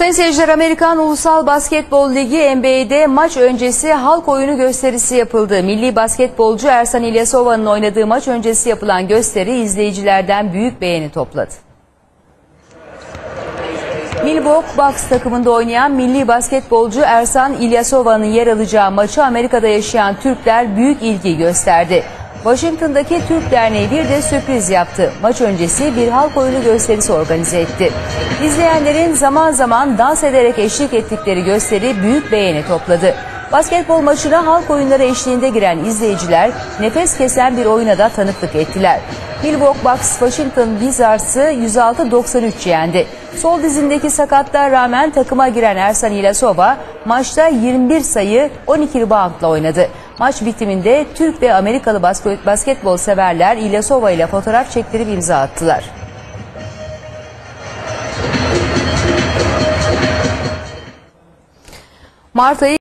Sayın seyirciler, Amerikan Ulusal Basketbol Ligi NBA'de maç öncesi halk oyunu gösterisi yapıldı. Milli basketbolcu Ersan İlyasova'nın oynadığı maç öncesi yapılan gösteri izleyicilerden büyük beğeni topladı. Milwaukee Bucks takımında oynayan milli basketbolcu Ersan İlyasova'nın yer alacağı maçı Amerika'da yaşayan Türkler büyük ilgi gösterdi. Washington'daki Türk Derneği bir de sürpriz yaptı. Maç öncesi bir halk oyunu gösterisi organize etti. İzleyenlerin zaman zaman dans ederek eşlik ettikleri gösteri büyük beğeni topladı. Basketbol maçına halk oyunları eşliğinde giren izleyiciler nefes kesen bir oyuna da tanıklık ettiler. Milwaukee Bucks Washington Wizards'ı 106-93 yendi. Sol dizindeki sakatlığa rağmen takıma giren Ersan İlyasova maçta 21 sayı 12 reboundla oynadı. Maç bitiminde Türk ve Amerikalı basketbol severler İlyasova ile fotoğraf çektirip imza attılar. Mart ayı